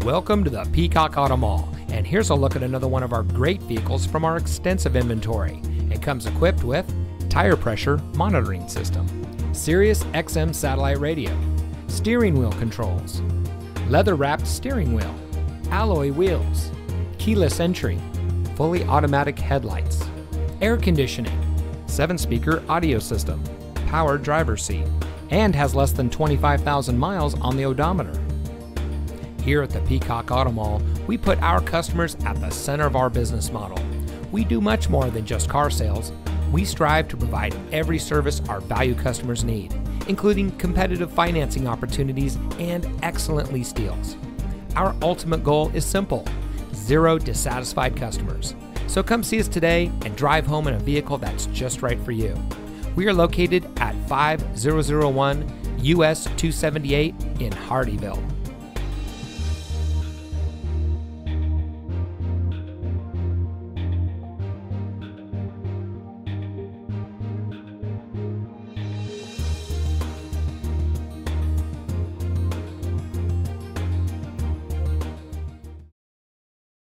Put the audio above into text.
Welcome to the Peacock Auto Mall, and here's a look at another one of our great vehicles from our extensive inventory. It comes equipped with tire pressure monitoring system, Sirius XM satellite radio, steering wheel controls, leather-wrapped steering wheel, alloy wheels, keyless entry, fully automatic headlights, air conditioning, 7-speaker audio system, power driver's seat, and has less than 25,000 miles on the odometer. Here at the Peacock Auto Mall, we put our customers at the center of our business model. We do much more than just car sales. We strive to provide every service our value customers need, including competitive financing opportunities and excellent lease deals. Our ultimate goal is simple: 0 dissatisfied customers. So come see us today and drive home in a vehicle that's just right for you. We are located at 5001 US 278 in Hardeeville.